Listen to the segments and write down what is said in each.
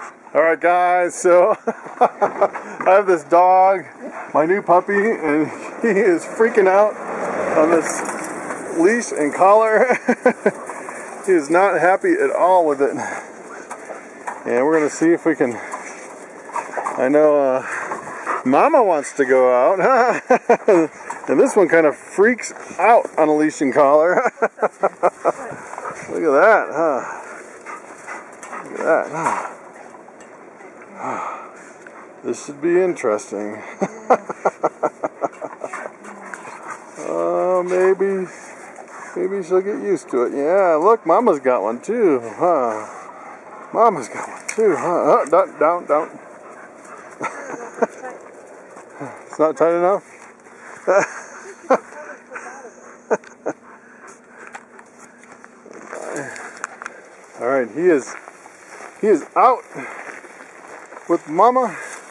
Alright guys, so I have this dog, my new puppy, and he is freaking out on this leash and collar. He is not happy at all with it. And we're going to see if we can, I know Mama wants to go out, and this one kind of freaks out on a leash and collar. Look at that, huh? Look at that, huh? This should be interesting. Maybe she'll get used to it. Yeah, look, Mama's got one too, huh? Mama's got one too, huh? Down. It's not tight enough? Alright, he is out with Mama.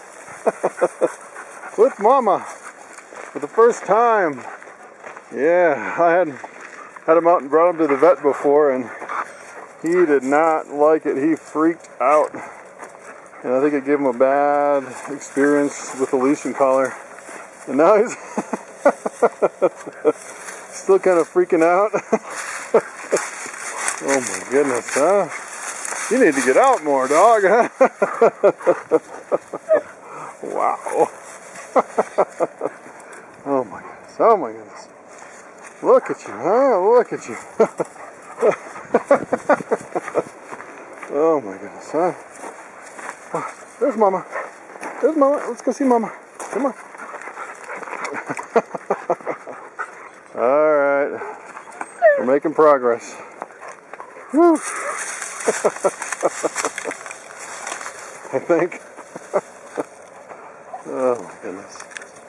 With Mama for the first time. Yeah, I had him out and brought him to the vet before, and he did not like it. He freaked out, and I think it gave him a bad experience with the leash and collar. And now he's still kind of freaking out. Oh my goodness, huh? You need to get out more, dog. Wow. Oh my goodness, oh my goodness. Look at you, huh? Look at you. Oh my goodness, huh? Oh, there's Mama. There's Mama. Let's go see Mama. Come on. Alright. We're making progress. Woo. I think. Oh my goodness.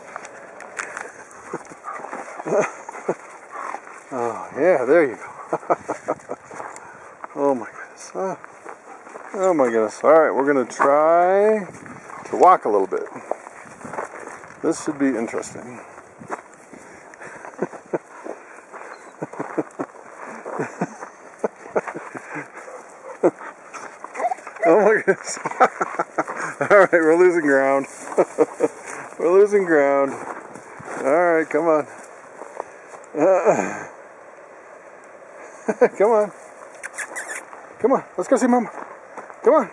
Oh yeah, there you go. Oh my goodness. Oh my goodness. Alright, we're going to try to walk a little bit. This should be interesting. Oh my goodness. Alright, we're losing ground. We're losing ground. Alright, come on. Come on. Come on, let's go see Mama. Come on.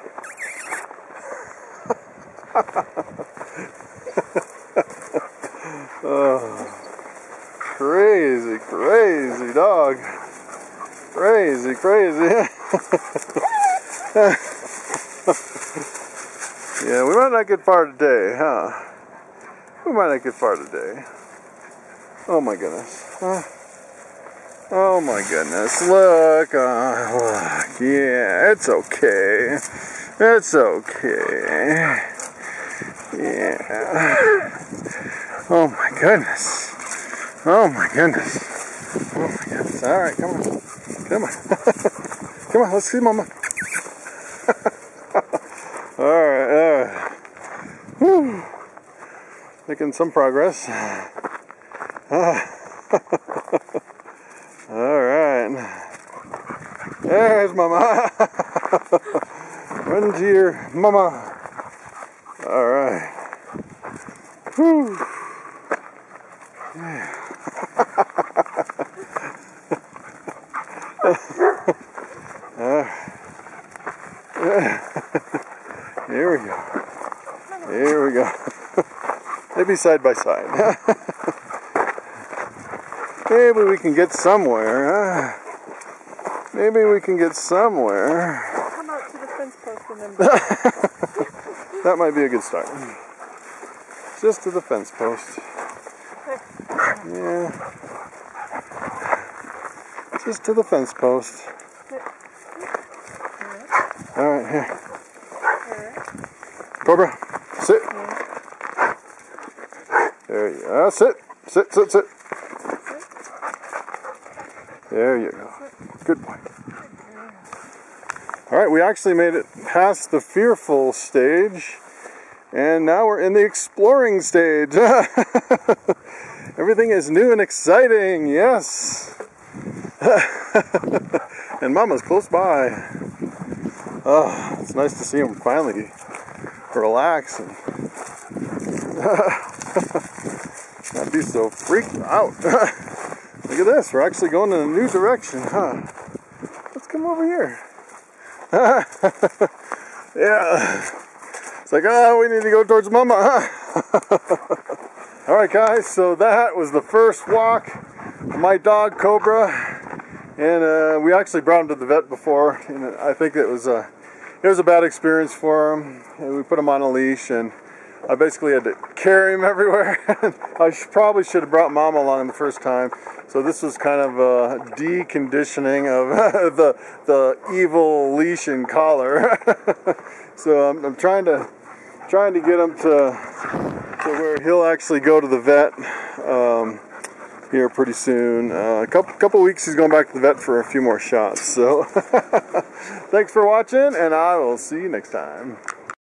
Oh, crazy dog. Crazy. Yeah, we might not get far today, huh? We might not get far today. Oh my goodness. Oh my goodness. Look. Look. Yeah, it's okay. It's okay. Yeah. Oh my goodness. Oh my goodness. Oh my goodness. Alright, come on. Come on. Come on, let's see Mama. Alright, whew. Making some progress. Alright. There's Mama. Run to your Mama. Alright. Whew. Yeah. Here we go. Here we go. Maybe side by side. Maybe we can get somewhere, huh? Maybe we can get somewhere. Come out to the fence post and then... That might be a good start. Just to the fence post. Yeah. Just to the fence post. Alright, here. Cobra, sit. There you go. Sit. There you go. Good boy. Alright, we actually made it past the fearful stage, and now we're in the exploring stage. Everything is new and exciting, yes. And Mama's close by. Oh, it's nice to see him finally relax and not be so freaked out. Look at this, we're actually going in a new direction, huh? Let's come over here. Yeah. It's like, oh, we need to go towards Mama, huh? Alright guys, so that was the first walk of my dog Cobra. And we actually brought him to the vet before, and I think it was a bad experience for him. And we put him on a leash, and I basically had to carry him everywhere. I probably should have brought Mama along the first time. So this was kind of a deconditioning of the evil leash and collar. So I'm trying to get him to where he'll actually go to the vet here pretty soon. A couple weeks he's going back to the vet for a few more shots. So thanks for watching, and I will see you next time.